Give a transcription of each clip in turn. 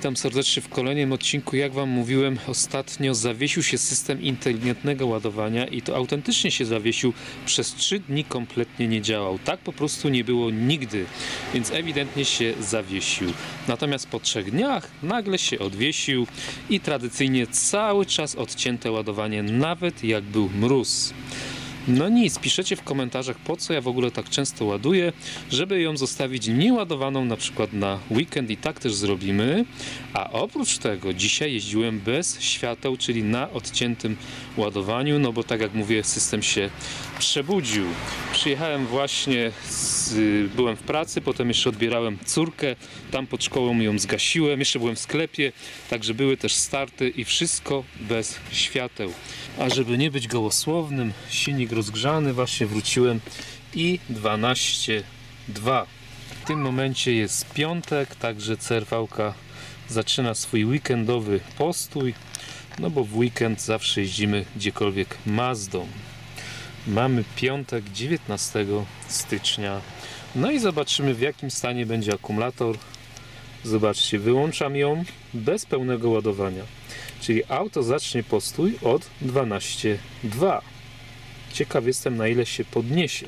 witam serdecznie w kolejnym odcinku. Jak Wam mówiłem, ostatnio zawiesił się system inteligentnego ładowania i to autentycznie się zawiesił. Przez 3 dni kompletnie nie działał. Tak po prostu nie było nigdy, więc ewidentnie się zawiesił. Natomiast po 3 dniach nagle się odwiesił i tradycyjnie cały czas odcięte ładowanie, nawet jak był mróz. No nic, piszecie w komentarzach, po co ja w ogóle tak często ładuję, żeby ją zostawić nieładowaną na przykład na weekend, i tak też zrobimy. A oprócz tego dzisiaj jeździłem bez świateł, czyli na odciętym ładowaniu, no bo tak jak mówię, system się przebudził. Przyjechałem właśnie, byłem w pracy, potem jeszcze odbierałem córkę, tam pod szkołą ją zgasiłem, jeszcze byłem w sklepie, także były też starty i wszystko bez świateł. A żeby nie być gołosłownym, silnik rozgrzany, właśnie wróciłem i 12,2. W tym momencie jest piątek, także CR-V zaczyna swój weekendowy postój, no bo w weekend zawsze jeździmy gdziekolwiek Mazdą. Mamy piątek, 19 stycznia. No i zobaczymy, w jakim stanie będzie akumulator. Zobaczcie, wyłączam ją bez pełnego ładowania. Czyli auto zacznie postój od 12,2. Ciekaw jestem, na ile się podniesie.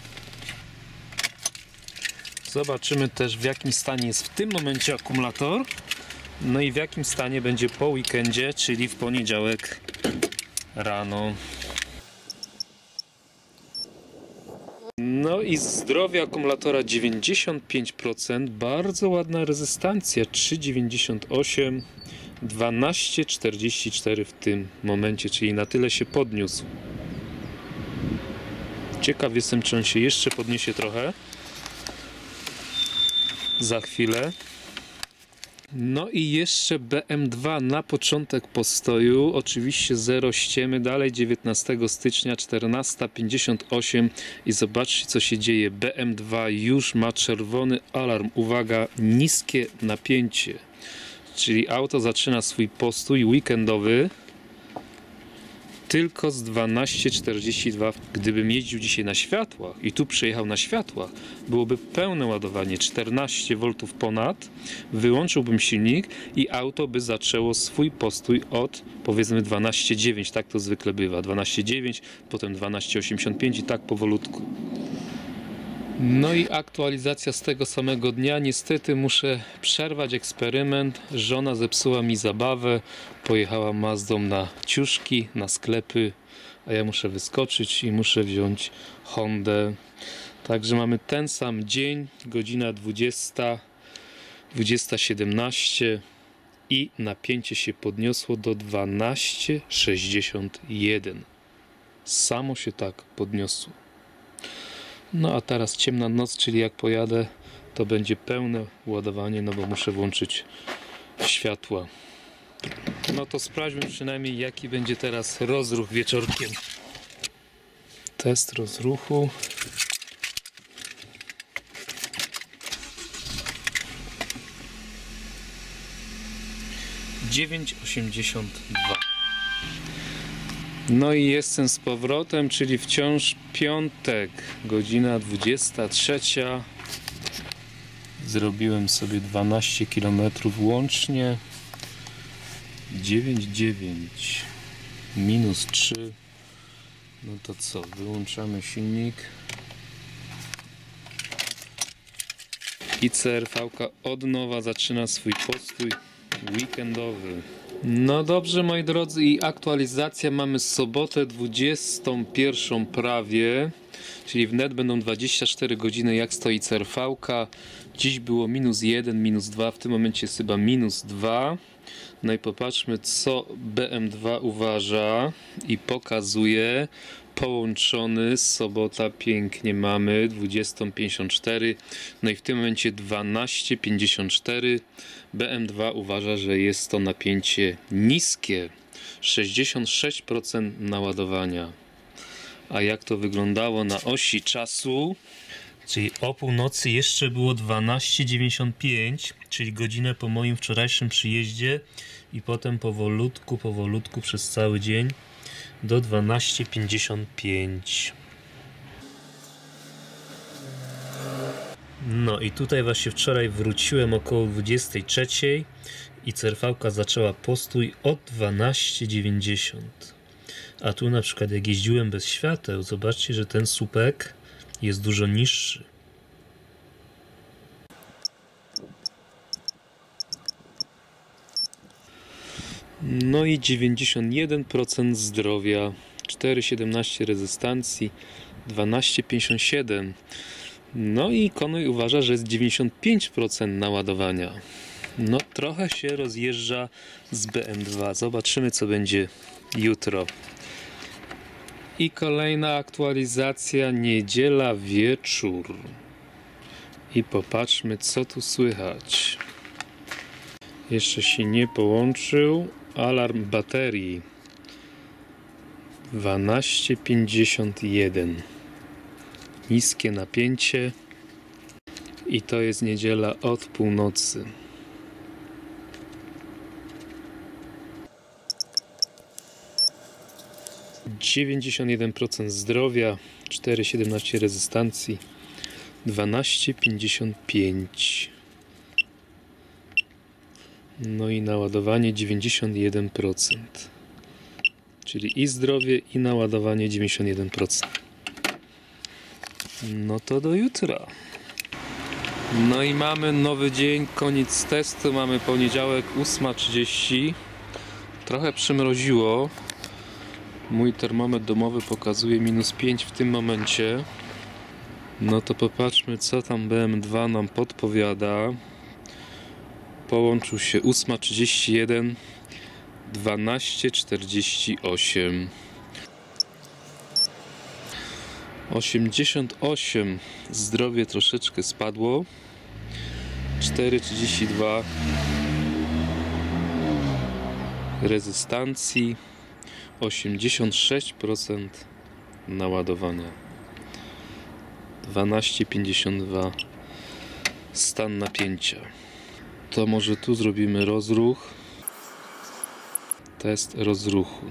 Zobaczymy też, w jakim stanie jest w tym momencie akumulator. No i w jakim stanie będzie po weekendzie, czyli w poniedziałek rano. No i zdrowie akumulatora 95%, bardzo ładna rezystancja 3,98, 12,44 w tym momencie, czyli na tyle się podniósł. Ciekaw jestem, czy on się jeszcze podniesie trochę za chwilę. No i jeszcze BM2 na początek postoju, oczywiście zero ściemy, dalej 19 stycznia 14:58 i zobaczcie, co się dzieje. BM2 już ma czerwony alarm, uwaga, niskie napięcie, czyli auto zaczyna swój postój weekendowy tylko z 12,42. Gdybym jeździł dzisiaj na światłach i tu przejechał na światłach, byłoby pełne ładowanie 14 V ponad, wyłączyłbym silnik i auto by zaczęło swój postój od, powiedzmy, 12,9, tak to zwykle bywa, 12,9, potem 12,85 i tak powolutku. No i aktualizacja z tego samego dnia. Niestety muszę przerwać eksperyment. Żona zepsuła mi zabawę. Pojechała Mazdą na ciuszki, na sklepy, a ja muszę wyskoczyć i muszę wziąć Hondę. Także mamy ten sam dzień, godzina 20:17 i napięcie się podniosło do 12,61. Samo się tak podniosło. No a teraz ciemna noc, czyli jak pojadę, to będzie pełne ładowanie, no bo muszę włączyć światła. No to sprawdźmy przynajmniej, jaki będzie teraz rozruch wieczorkiem. Test rozruchu. (9,82). No i jestem z powrotem, czyli wciąż piątek, godzina 23. Zrobiłem sobie 12 km łącznie. 9,9 minus 3. No to co, wyłączamy silnik i CR-V od nowa zaczyna swój postój weekendowy. No dobrze, moi drodzy, i aktualizacja. Mamy sobotę 21 prawie, czyli wnet będą 24 godziny, jak stoi CR-V. Dziś było -1, -2, w tym momencie jest chyba -2. No i popatrzmy, co BM2 uważa i pokazuje. Połączony, sobota, pięknie mamy, 20:54, no i w tym momencie 12:54. BM2 uważa, że jest to napięcie niskie, 66% naładowania. A jak to wyglądało na osi czasu? Czyli o północy jeszcze było 12:95, czyli godzinę po moim wczorajszym przyjeździe i potem powolutku przez cały dzień do 12:55. No i tutaj właśnie wczoraj wróciłem około 23 i CRV-ka zaczęła postój o 12,90. A tu na przykład jak jeździłem bez świateł, zobaczcie, że ten słupek jest dużo niższy. No i 91% zdrowia, 4,17 rezystancji, 12,57. No i Konuj uważa, że jest 95% naładowania. No trochę się rozjeżdża z BM2. Zobaczymy, co będzie jutro. I kolejna aktualizacja, niedziela wieczór. I popatrzmy, co tu słychać. Jeszcze się nie połączył. Alarm baterii 12,51. Niskie napięcie. I to jest niedziela od północy. %, zdrowia, 4,17 rezystancji, 12,55. No i naładowanie 91%. Czyli i zdrowie, i naładowanie 91%. No to do jutra. No i mamy nowy dzień, koniec testu. Mamy poniedziałek, 8:30. Trochę przymroziło. Mój termometr domowy pokazuje -5 w tym momencie. No to popatrzmy, co tam BM2 nam podpowiada. Połączył się 8:31, 12:48. 88, zdrowie troszeczkę spadło. 4,32 rezystancji, 86% naładowania, 12,52 stan napięcia. To może tu zrobimy rozruch. Test rozruchu.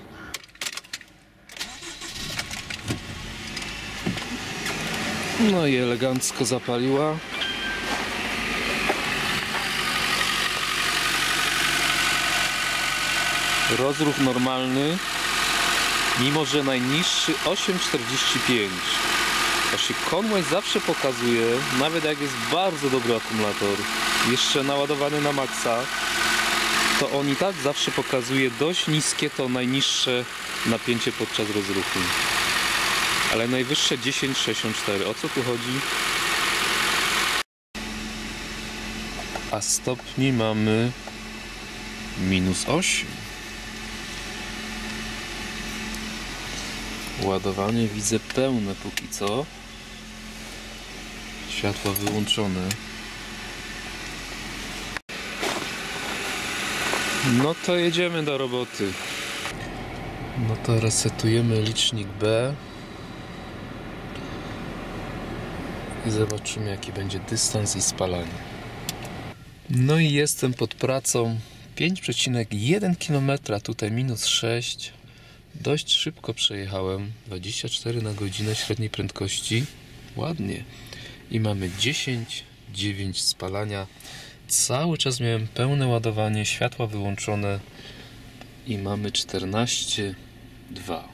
No i elegancko zapaliła. Rozruch normalny, mimo że najniższy 8,45. Właśnie Conway zawsze pokazuje, nawet jak jest bardzo dobry akumulator, jeszcze naładowany na maksa, to on i tak zawsze pokazuje dość niskie, to najniższe napięcie podczas rozruchu. Ale najwyższe 10,64. O co tu chodzi? A stopni mamy -8. Ładowanie widzę pełne póki co. Światła wyłączone. No to jedziemy do roboty. No to resetujemy licznik B. I zobaczymy, jaki będzie dystans i spalanie. No i jestem pod pracą. 5,1 km, tutaj -6. Dość szybko przejechałem. 24 na godzinę średniej prędkości. Ładnie. I mamy 10,9 spalania. Cały czas miałem pełne ładowanie, światła wyłączone. I mamy 14,2.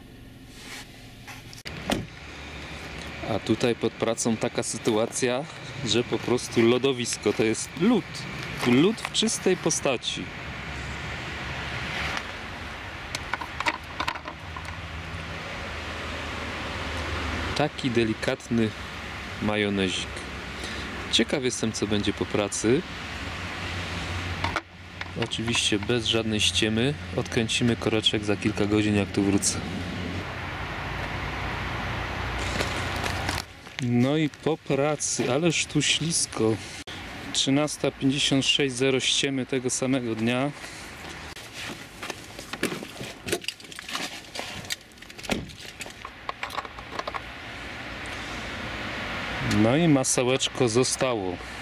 A tutaj pod pracą taka sytuacja, że po prostu lodowisko to jest lód. Lód w czystej postaci. Taki delikatny majonezik. Ciekaw jestem, co będzie po pracy. Oczywiście bez żadnej ściemy. Odkręcimy koreczek za kilka godzin, jak tu wrócę. No i po pracy, ależ tu ślisko. 13:56, 0 ściemy tego samego dnia. No i masełeczko zostało.